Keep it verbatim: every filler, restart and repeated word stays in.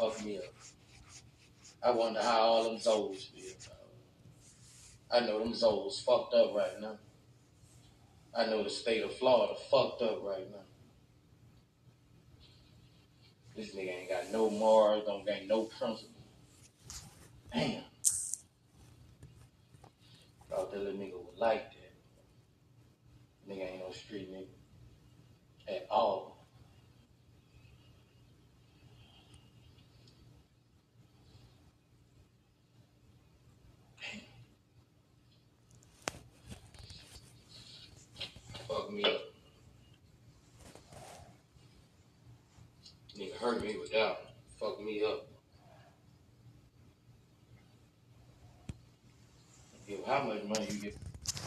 fucked me up. I wonder how all them Zoes feel. I know them Zoes fucked up right now. I know the state of Florida fucked up right now. This nigga ain't got no morals, don't got no principle. Damn. Thought that little nigga would like that. Nigga ain't no street nigga. At all. Fuck me up. Nigga hurt me with that one. Fuck me up. Yo, how much money you get?